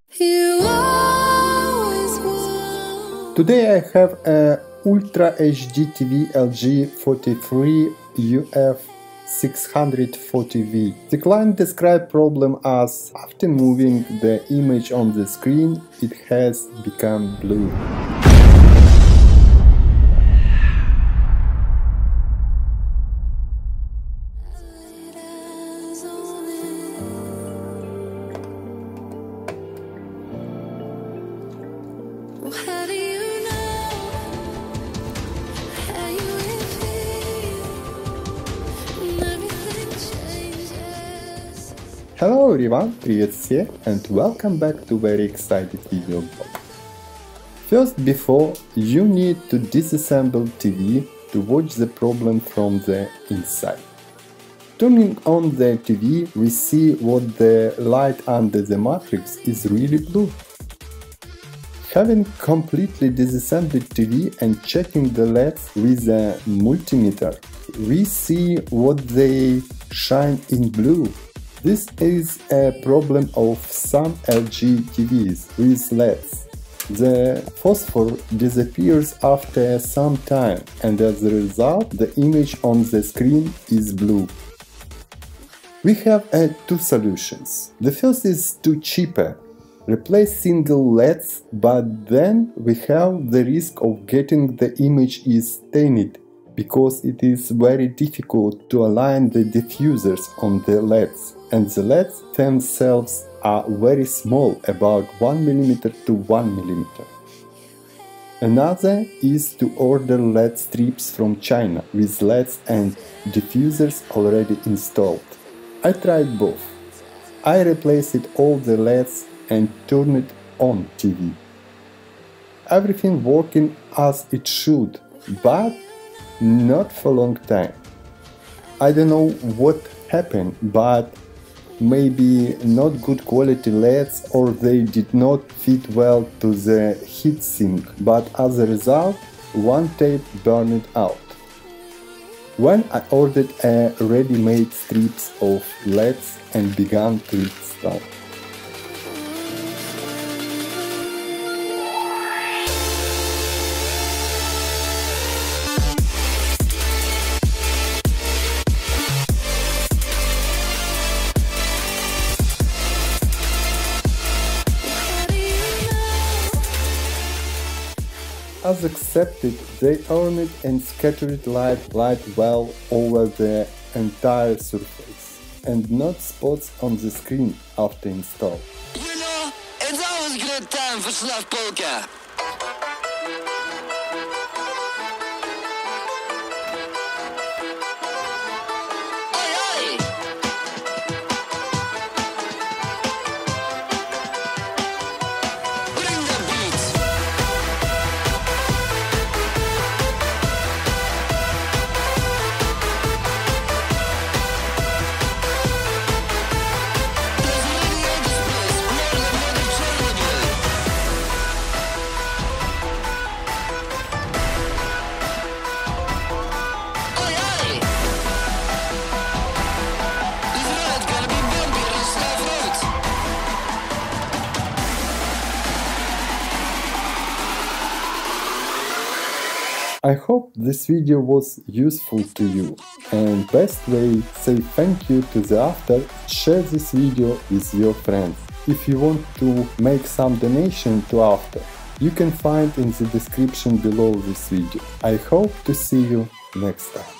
You always won. Today I have a Ultra HD TV LG 43 UF 640V. The client described problem as after moving the image on the screen, it has become blue. How do you know how you will feel when everything changes? Hello everyone, привет все, and welcome back to very excited video blog. First, before, you need to disassemble TV to watch the problem from the inside. Turning on the TV, we see what the light under the matrix is really blue. Having completely disassembled TV and checking the LEDs with a multimeter, we see what they shine in blue. This is a problem of some LG TVs with LEDs. The phosphor disappears after some time, and as a result the image on the screen is blue. We have two solutions. The first is too cheaper. Replace single LEDs, but then we have the risk of getting the image is stained, because it is very difficult to align the diffusers on the LEDs, and the LEDs themselves are very small, about 1 mm to 1 mm. Another is to order LED strips from China with LEDs and diffusers already installed. I tried both. I replaced all the LEDs and turn it on TV. Everything working as it should, but not for a long time. I don't know what happened, but maybe not good quality LEDs, or they did not fit well to the heatsink, but as a result one tape burned out. When I ordered a ready-made strips of LEDs and began to install. As accepted, they earned and scattered light well over the entire surface, and not spots on the screen after install. You know, it's always a good time for Slav Polka. Oi, oi! Bring the beats. There's a lady on this place, more than unacceptable. Oi, oi! This road gonna be bumpy on Slav roads. I hope this video was useful to you, and best way say thank you to the author, share this video with your friends. If you want to make some donation to author, you can find in the description below this video. I hope to see you next time.